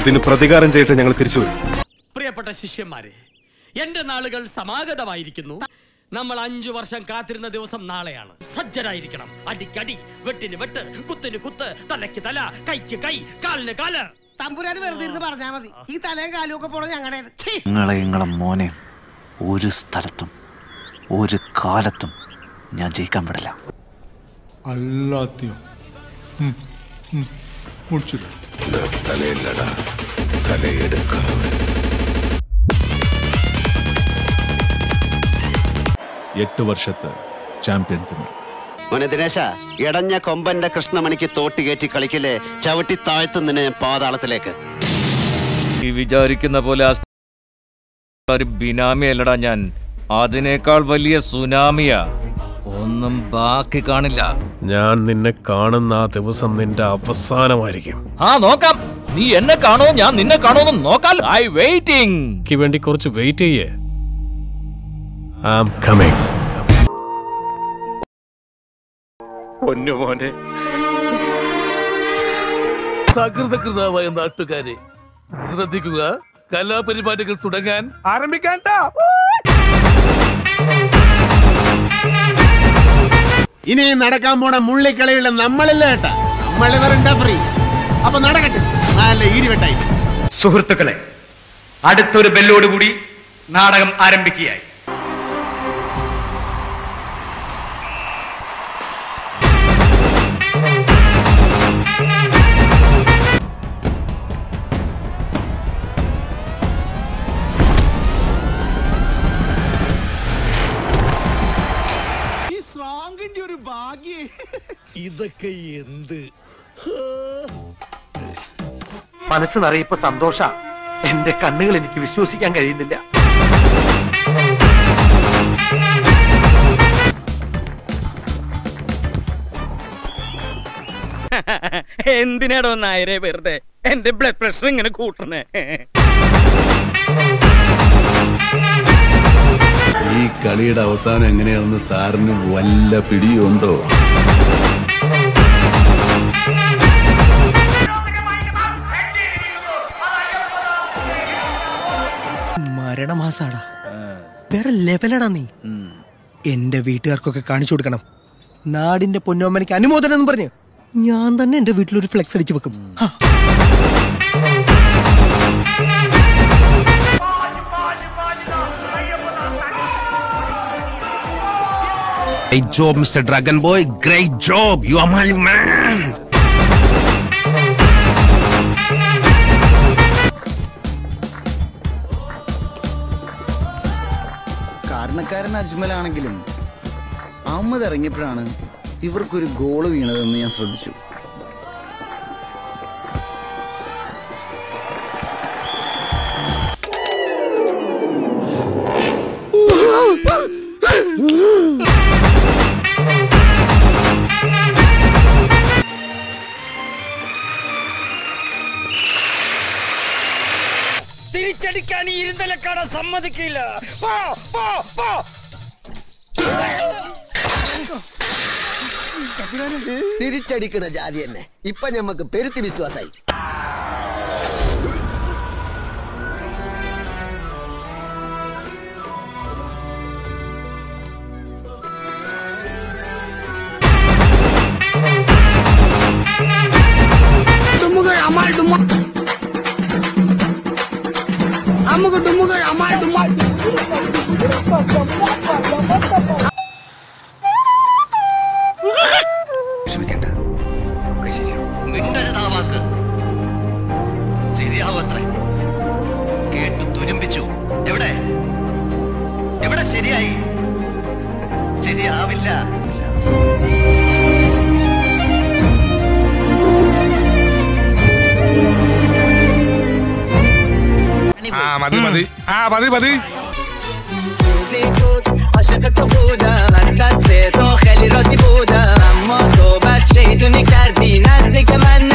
ഇതിന് പ്രതികാരം ചെയ്തിട്ട് ഞങ്ങൾ തിരിച്ചു വരും. പ്രിയപ്പെട്ട ശിഷ്യന്മാരെ, എന്റെ നാളുകൾ സമാഗതമായിരിക്കുന്നു. നമ്മൾ 5 വർഷം കാത്തിരുന്ന ദിവസം നാളെയാണ്. സജ്ജരായിരിക്കണം. അടിക്കടി, വെട്ടിന് വെട്ട്, കുത്തിന് കുത്ത്, തലയ്ക്ക് തല, കൈക്ക് കൈ, കാലിന് കാല്. തമ്പുരാന് വെറുതെ ഇരുന്ന് പറഞ്ഞാൽ മതി. ഈ തലയും കാലും ഒക്കെ പോണ ഞങ്ങളുടെ നിങ്ങളെ മോനെ ഒരു സ്ഥലത്തും ഒരു കാലത്തും ഞാൻ ജയിക്കാൻ വിടില്ല. എല്ലാത്തിനും തലയില്ലടാ, തലയെടുക്കണം. 8 വർഷത്തെ ചാമ്പ്യൻ തിമിർ. മോനെ ദിനേശ, ഇടഞ്ഞ കൊമ്പന്റെ കൃഷ്ണമണിക്ക് തോട്ടി കയറ്റി കളിക്കില്ലേ, ചവിട്ടി താഴ്ത്തുന്നതിന് പാതാളത്തിലേക്ക്. ഈ വിചാരിക്കുന്ന പോലെ ഒരു ബിനാമി അല്ലടാ ഞാൻ, അതിനേക്കാൾ വലിയ സുനാമിയാ. ഒന്നും ബാക്കി കാണില്ല. ഞാൻ നിന്നെ കാണുന്ന ആ ദിവസം നിന്റെ അവസാനമായിരിക്കും. നോക്കാം. നീ എന്നെ കാണോ ഞാൻ നിന്നെ കാണോ നോക്കാം. ഐ വെയിറ്റിംഗ് വേണ്ടി കുറച്ച് വെയിറ്റ് ചെയ്യേ. I'm coming. പൊന്നുമോനെ, സകൃതകൃതാവായ നാട്ടുകാരെ ശ്രദ്ധിക്കുക. കലാപരിപാടികൾ തുടങ്ങാൻ ആരംഭിക്കാൻ. ഇനി നടക്കാൻ പോണ മുള്ളിക്കളിയുള്ള നമ്മളില്ല ഏട്ടാ, നമ്മളിവരുണ്ടാ ഫ്രീ. അപ്പൊ നടക്കട്ടെ, നല്ല ഈടിവെട്ടായി. സുഹൃത്തുക്കളെ, അടുത്തൊരു ബെല്ലോടുകൂടി നാടകം ആരംഭിക്കുകയായി. ഒരു ഭാഗ്യേ, ഇതൊക്കെ എന്ത് മനസ്സ് നിറയപ്പോ സന്തോഷ. എന്റെ കണ്ണുകൾ എനിക്ക് വിശ്വസിക്കാൻ കഴിയുന്നില്ല. എന്തിനാടോ നായരെ വെറുതെ എന്റെ ബ്ലഡ് പ്രഷർ ഇങ്ങനെ കൂട്ടണേ? ഈ കളിയുടെ അവസാനം എങ്ങനെയാണെന്ന് സാറിന് വല്ല പിടിയുണ്ടോ? മരണമാസാടാ, വേറെ ലെവലടാ നീ. എന്റെ വീട്ടുകാർക്കൊക്കെ കാണിച്ചു കൊടുക്കണം. നാടിന്റെ പൊന്നോമ്മനിക്ക് അനുമോദനം എന്ന് പറഞ്ഞ് ഞാൻ തന്നെ എന്റെ വീട്ടിലൊരു ഫ്ലെക്സ് അടിച്ചു വെക്കും. Great job, Mr. Dragon Boy. Great job. You are my man. കാരണക്കാരൻ അജ്മലാണെങ്കിലും അഹമ്മദ് ഇറങ്ങിയപ്പോഴാണ് ഇവർക്കൊരു ഗോള് വീണതെന്ന് ഞാൻ ശ്രദ്ധിച്ചു. തിരിച്ചടിക്കാൻ ഈ ഇരുന്തലക്കാട സമ്മതിക്കില്ല. തിരിച്ചടിക്കണ ജാതി തന്നെ ഇപ്പൊ ഞമ്മക്ക് പെരുത്തി വിശ്വാസായി. ശരിയാവത്രേ. കേട്ടു തുരുമ്പിച്ചു. എവിടെ എവിടെ ശരിയായി? ശരിയാവില്ല. മതി മതി മതി മതി. عاشقت تو بودم از دست تو خیلی راضی بودم اما تو بد شیطونی کردی نزدیک من